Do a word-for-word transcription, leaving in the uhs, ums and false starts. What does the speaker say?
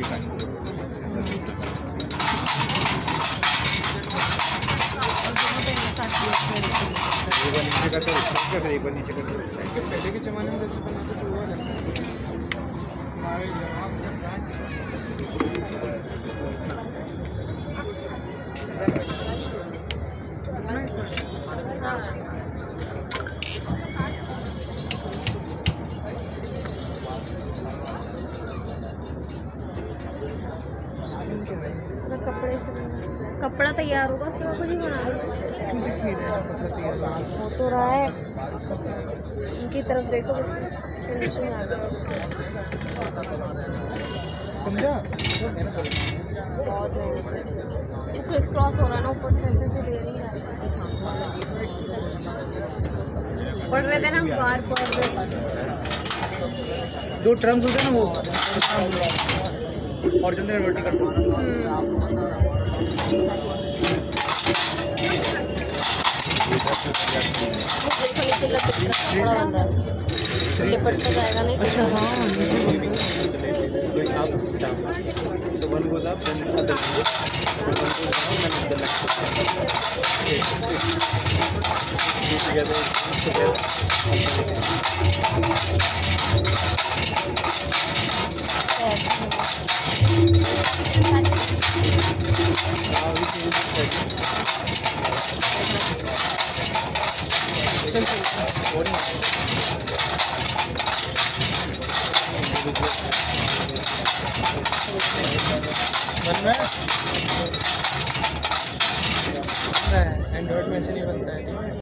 जाएगी टाइम। एक बार नीचे करते हैं फिर एक बार नीचे करते हैं। पहले के ज़माने में जैसे बनाते थे वो वैसे कपड़े से कपड़ा तैयार होगा उसके बाद कुछ भी बना लो। हो तो रहा है, उनकी तरफ देखो फिनिशिंग आ गई। समझा? बहुत मेहनत वो क्रिस क्रॉस हो रहा है ना, ऊपर से ऐसे से ले नहीं रहा है। पढ़ रहे थे ना हम बार पढ़ रहे दो ट्रम्स होते हैं ना वो हॉरिजॉन्टल वर्टिकल ट्रम्स। लिपट तो जाएगा नहीं। अच्छा हाँ So one goes up, then the other one goes down, then the next one. Two together, together. Now we change the head. चल चल और बन रहा है एंड्रॉइड में ऐसे नहीं बनता है।